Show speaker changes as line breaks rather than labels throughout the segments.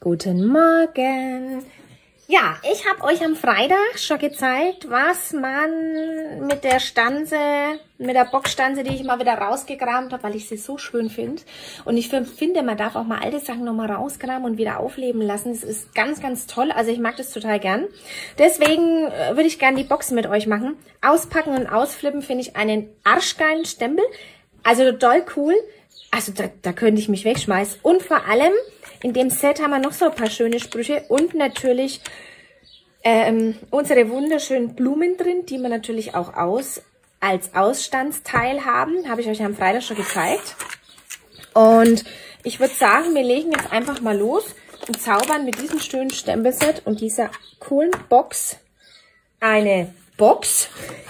Guten Morgen. Ja, ich habe euch am Freitag schon gezeigt, was man mit der Stanze, mit der Boxstanze, die ich mal wieder rausgekramt habe, weil ich sie so schön finde. Und ich finde, man darf auch mal alte Sachen nochmal rauskramen und wieder aufleben lassen. Das ist ganz, ganz toll. Also ich mag das total gern. Deswegen würde ich gerne die Boxen mit euch machen. Auspacken und ausflippen finde ich einen arschgeilen Stempel. Also total cool. Also da könnte ich mich wegschmeißen. Und vor allem, in dem Set haben wir noch so ein paar schöne Sprüche und natürlich unsere wunderschönen Blumen drin, die wir natürlich auch als Ausstandsteil haben. Habe ich euch am Freitag schon gezeigt. Und ich würde sagen, wir legen jetzt einfach mal los und zaubern mit diesem schönen Stempelset und dieser coolen Box eine Box.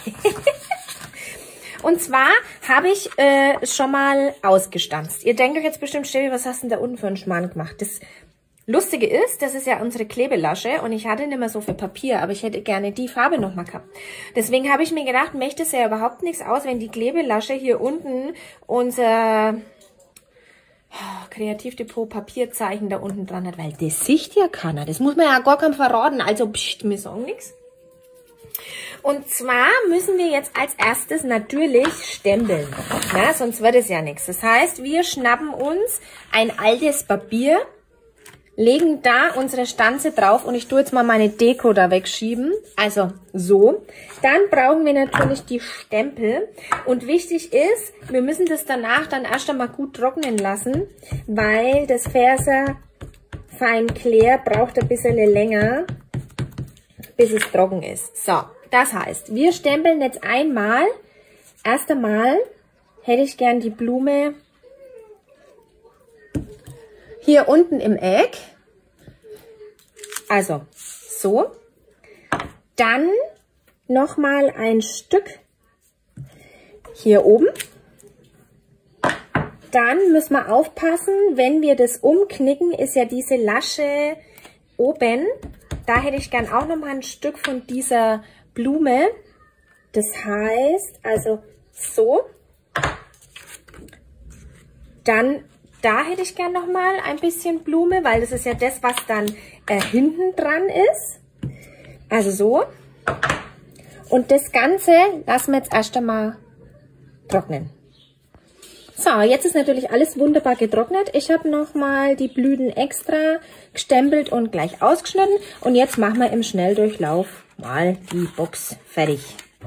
Und zwar habe ich schon mal ausgestanzt. Ihr denkt euch jetzt bestimmt, Steffi, was hast du denn da unten für einen Schmarrn gemacht? Das Lustige ist, das ist ja unsere Klebelasche und ich hatte nicht mehr so viel Papier, aber ich hätte gerne die Farbe nochmal gehabt. Deswegen habe ich mir gedacht, möchte es ja überhaupt nichts aus, wenn die Klebelasche hier unten unser Kreativdepot Papierzeichen da unten dran hat, weil das sieht ja keiner. Das muss man ja gar keinem verraten, also pst, wir sagen nichts. Und zwar müssen wir jetzt als erstes natürlich stempeln, ja, sonst wird es ja nichts. Das heißt, wir schnappen uns ein altes Papier, legen da unsere Stanze drauf und ich tue jetzt mal meine Deko da wegschieben, also so. Dann brauchen wir natürlich die Stempel und wichtig ist, wir müssen das danach dann erst einmal gut trocknen lassen, weil das Versa Fein Clear braucht ein bisschen länger, bis es trocken ist. So. Das heißt, wir stempeln jetzt einmal. Erst einmal hätte ich gern die Blume hier unten im Eck. Also so. Dann nochmal ein Stück hier oben. Dann müssen wir aufpassen, wenn wir das umknicken, ist ja diese Lasche oben. Da hätte ich gern auch nochmal ein Stück von dieser Blume, das heißt, also so, dann da hätte ich gern nochmal ein bisschen Blume, weil das ist ja das, was dann hinten dran ist, also so, und das Ganze lassen wir jetzt erst einmal trocknen. So, jetzt ist natürlich alles wunderbar getrocknet. Ich habe nochmal die Blüten extra gestempelt und gleich ausgeschnitten. Und jetzt machen wir im Schnelldurchlauf mal die Box fertig.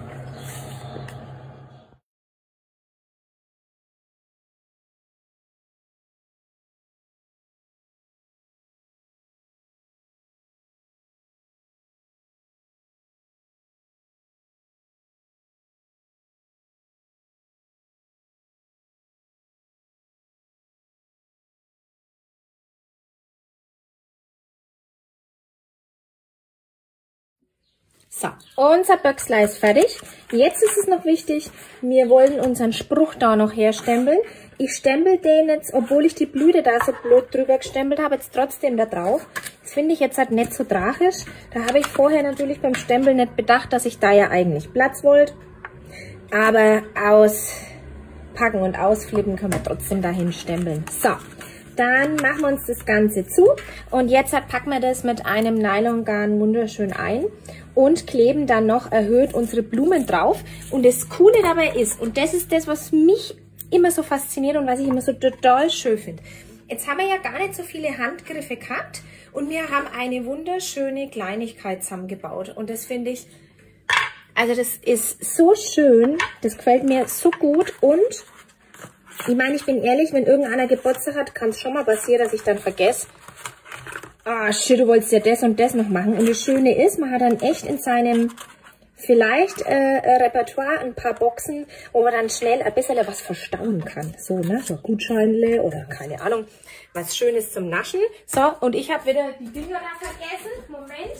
So, unser Böckslei ist fertig. Jetzt ist es noch wichtig, wir wollen unseren Spruch da noch herstempeln. Ich stempel den jetzt, obwohl ich die Blüte da so blöd drüber gestempelt habe, jetzt trotzdem da drauf. Das finde ich jetzt halt nicht so tragisch. Da habe ich vorher natürlich beim Stempeln nicht bedacht, dass ich da ja eigentlich Platz wollte. Aber auspacken und ausflippen können wir trotzdem dahin stempeln. So. Dann machen wir uns das Ganze zu und jetzt packen wir das mit einem Nylongarn wunderschön ein und kleben dann noch erhöht unsere Blumen drauf. Und das Coole dabei ist, und das ist das, was mich immer so fasziniert und was ich immer so total schön finde. Jetzt haben wir ja gar nicht so viele Handgriffe gehabt und wir haben eine wunderschöne Kleinigkeit zusammengebaut. Und das finde ich, also das ist so schön, das gefällt mir so gut und ich meine, ich bin ehrlich, wenn irgendeiner Geburtstag hat, kann es schon mal passieren, dass ich dann vergesse, ah shit, du wolltest ja das und das noch machen. Und das Schöne ist, man hat dann echt in seinem vielleicht Repertoire ein paar Boxen, wo man dann schnell ein bisschen was verstauen kann. So, ne, so Gutscheinle oder keine Ahnung, was Schönes zum Naschen. So, und ich habe wieder die Dinger da vergessen. Moment.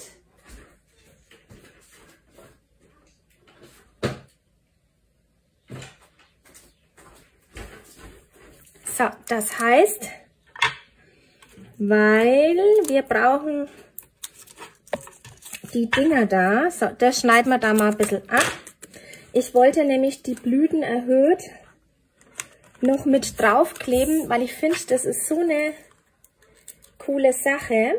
So, das heißt, weil wir brauchen die Dinger da, so, das schneiden wir da mal ein bisschen ab. Ich wollte nämlich die Blüten erhöht noch mit draufkleben, weil ich finde, das ist so eine coole Sache.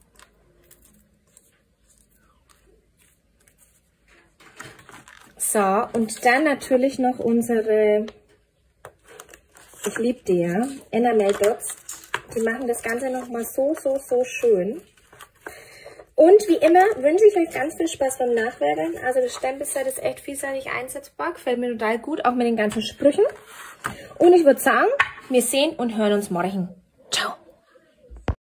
So, und dann natürlich noch unsere, ich liebe die, ja, Enamel Dots. Die machen das Ganze nochmal so schön. Und wie immer wünsche ich euch ganz viel Spaß beim Nachwerkeln. Also das Stempelset ist echt vielseitig einsetzbar, gefällt mir total gut, auch mit den ganzen Sprüchen. Und ich würde sagen, wir sehen und hören uns morgen. Ciao!